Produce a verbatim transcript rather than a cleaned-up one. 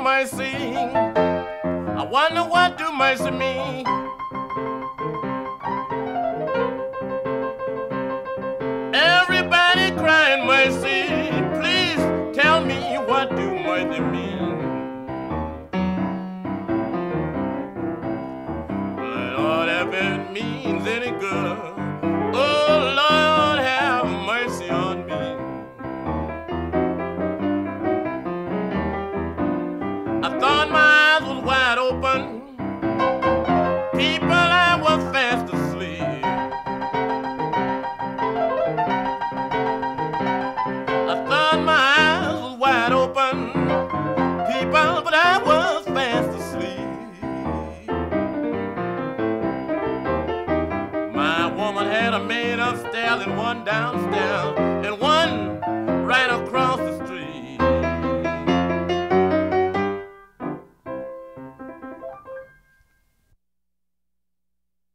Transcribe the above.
mercy. I wonder what do mercy mean. Everybody crying mercy. Please tell me what do mercy mean. Lord, if it means any good, oh Lord, have mercy on me. I thought my eyes was wide open. People, I was fast asleep. I thought my eyes was wide open. People, but I was fast asleep. My woman had a maid upstairs and one downstairs and one right across